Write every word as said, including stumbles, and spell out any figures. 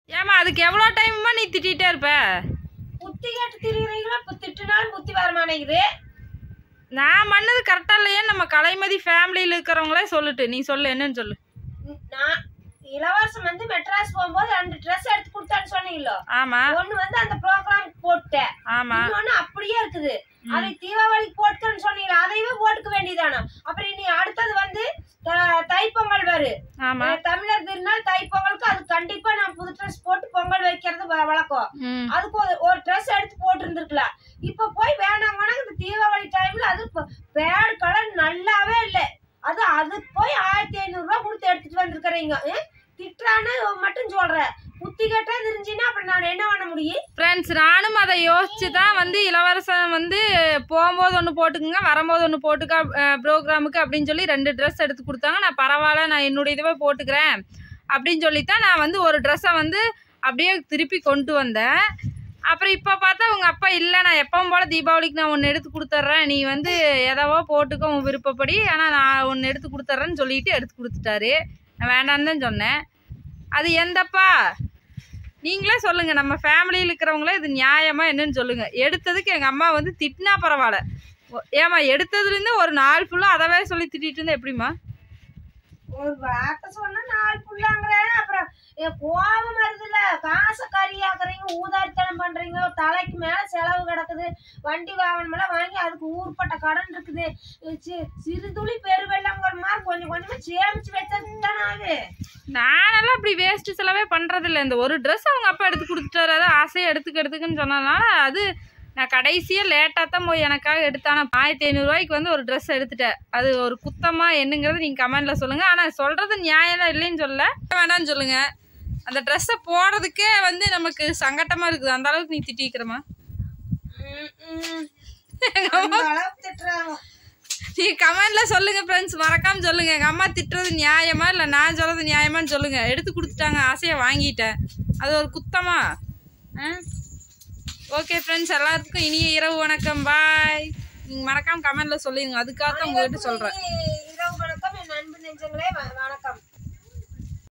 ஏமா அதுக்கு எவ்வளோ டைம்மா நீ திட்டிகிட்டே இருப்ப? புத்தி கேட்டு திரிகிறீங்களா? இப்போ திட்டுனாலும் புத்தி வர மாட்டேங்குது. நான் பண்ணது கரெக்டாக இல்லையே? நம்ம கலைமதி ஃபேமிலியில் இருக்கிறவங்களே சொல்லிட்டு நீ சொல்லு, என்னன்னு சொல்லு. நான் இளவரசன் வந்து மெட்ராஸ் போகும்போது ரெண்டு ட்ரெஸ் எடுத்து கொடுத்தான்னு சொன்னீங்களோ? ஆமா. ஒண்ணு வந்து அந்த ப்ரோக்ராம் போட்டேன். ஆமா. இன்னொன்னு அப்படியே இருக்குது. அதை தீபாவளிக்கு போட்டுக்கன்னு சொன்னீங்களா? அதையுமே போட்டுக்க வேண்டியதானோ? அப்புறம் நீ அடுத்தது வந்து தைப்பொங்கல் வரு. ஆமா. தமிழர் திருநாள் தைப்பொங்கலுக்கு அது கண்டிப்பா நான் புது ட்ரெஸ் போட்டு பொங்கல் வைக்கிறது வழக்கம். அதுக்கு ஒரு ட்ரெஸ் எடுத்து போட்டு இருந்திருக்கலாம். இப்ப போய் வேணாங்கன்னா இந்த தீபாவளி டைம்ல அது பேட் கலர் நல்லாவே இல்லை. அது அது போய் ஆயிரத்தி ஐநூறு ரூபாய் கொடுத்து எடுத்துட்டு வந்திருக்கிறீங்க. திட்டுறான்னு மட்டும் சொல்ற. புத்தி கேட்டா தெரிஞ்சுன்னா அப்புறம் நான் என்ன பண்ண முடியும்? ஃப்ரெண்ட்ஸ், நானும் அதை யோசிச்சு தான் வந்து இளவரசன் வந்து போகும்போது ஒன்று போட்டுக்குங்க, வரும்போது ஒன்று போட்டுக்க ப்ரோக்ராமுக்கு அப்படின்னு சொல்லி ரெண்டு ட்ரெஸ் எடுத்து கொடுத்தாங்க. நான் பரவாயில்ல, நான் என்னுடைய இதுவே போட்டுக்கிறேன் அப்படின்னு சொல்லித்தான் நான் வந்து ஒரு ட்ரெஸ்ஸை வந்து அப்படியே திருப்பி கொண்டு வந்தேன். அப்புறம் இப்போ பார்த்தா உங்கள் அப்பா இல்லை, நான் எப்பவும் போல் தீபாவளிக்கு நான் ஒன்று எடுத்து கொடுத்துட்றேன், நீ வந்து எதவோ போட்டுக்க உன் விருப்பப்படி, ஆனால் நான் ஒன்று எடுத்து கொடுத்துட்றேன்னு சொல்லிட்டு எடுத்து கொடுத்துட்டாரு. நான் வேண்டான்னு தான் சொன்னேன். அது எந்தப்பா? நீங்களே சொல்லுங்கள், நம்ம ஃபேமிலியில் இருக்கிறவங்களே இது நியாயமா என்னன்னு சொல்லுங்கள். எடுத்ததுக்கு எங்கள் அம்மா வந்து திட்டினா பரவாயில்ல, ஏமா எடுத்ததுலேருந்து ஒரு நாள் ஃபுல்லாக அதவே சொல்லி திட்டிகிட்டு இருந்தா எப்படிம்மா? ஒரு வார்த்தை சொன்னா நாலு புள்ளாங்கிறேன். அப்புறம் கோபம் வருதுல்ல. காசை கறியாக்குறீங்க, ஊதாரித்தனம் பண்றீங்க, தலைக்கு மேல செலவு கிடக்குது, வண்டி வாகனம் எல்லாம் வாங்கி அதுக்கு ஊர்பட்ட கடன் இருக்குது. சிறு துளி பெருவெள்ளங்கிற மாதிரி கொஞ்சம் கொஞ்சமா சேமிச்சு வச்சது தானே அது. நானெல்லாம் அப்படி வேஸ்ட் செலவே பண்றது இல்லை. இந்த ஒரு ட்ரெஸ் அவங்க அப்பா எடுத்து கொடுத்துட்டாரு, அதை ஆசையாக எடுத்துக்க எடுத்துக்குன்னு சொன்னதுனால அது நான் கடைசியாக லேட்டாக தான் போய் எனக்காக எடுத்தான ஆயிரத்தி ஐநூறுரூவாய்க்கு வந்து ஒரு ட்ரெஸ் எடுத்துட்டேன். அது ஒரு குத்தமாக என்னங்கிறது நீங்கள் கமெண்டில் சொல்லுங்கள். ஆனால் சொல்கிறது நியாயம் தான், இல்லைன்னு சொல்ல வேண்டாம்னு சொல்லுங்கள். அந்த ட்ரெஸ்ஸை போடுறதுக்கே வந்து நமக்கு சங்கட்டமாக இருக்குது, அந்த அளவுக்கு நீ திட்டிக்கிறமா? நீ கமெண்டில் சொல்லுங்கள் ஃப்ரெண்ட்ஸ், மறக்காமல் சொல்லுங்கள். எங்கள் அம்மா திட்டுறது நியாயமா இல்லை நான் சொல்கிறது நியாயமானு சொல்லுங்கள். எடுத்து கொடுத்துட்டாங்க, ஆசையாக வாங்கிட்டேன், அது ஒரு குத்தமா? ஆ ஓகே ஃப்ரெண்ட்ஸ், எல்லாத்துக்கும் இனிய இரவு வணக்கம், பாய். நீங்கள் மறக்காமல் கமெண்டில் சொல்லிடுங்க, அதுக்காக தான் உங்கள்கிட்ட சொல்கிறேன். இரவு வணக்கம் என் அன்பு நெஞ்சங்களே, வணக்கம்.